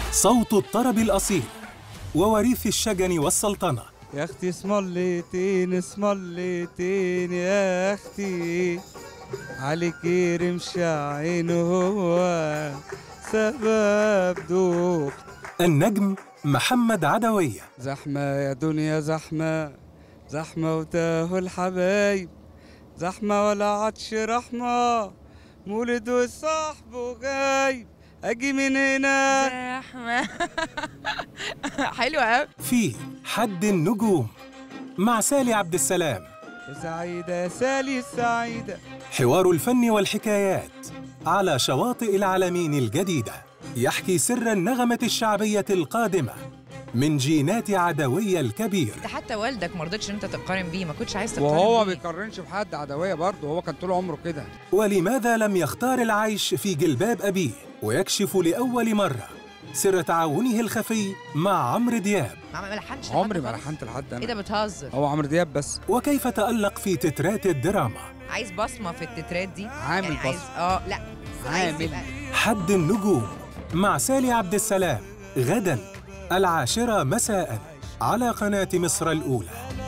صوت الطرب الأصيل ووريث الشجن والسلطنة. يا اختي اسمليتين اسمليتين يا اختي، عليك رمش عينه هو سبب دوخ. النجم محمد عدوية. زحمة يا دنيا زحمة، زحمة وتاهوا الحبايب، زحمة ولا عطش رحمة، مولد وصاحبه غايب، اجي من هنا زحمة. حلوة قوي. في حد النجوم مع سالي عبد السلام. سعيدة يا سالي سعيدة. حوار الفن والحكايات على شواطئ العلمين الجديدة، يحكي سر النغمة الشعبية القادمة من جينات عدوية الكبير. ده حتى والدك ما رضيتش انت تقارن بيه، ما كنتش عايز تقارن وهو ما بيه. بيقارنش بحد. عدوية برضه هو كان طول عمره كده. ولماذا لم يختار العيش في جلباب أبيه؟ ويكشف لأول مرة سر تعاونه الخفي مع عمرو دياب. ما لحنش. عمري ما لحنت لحد انا. ايه ده بتهزر؟ هو عمرو دياب بس. وكيف تألق في تترات الدراما. عايز بصمة في التترات دي. عامل يعني بصمة. لا عامل. حد النجوم مع سالي عبد السلام غدا 10:00 مساء على قناة مصر الأولى.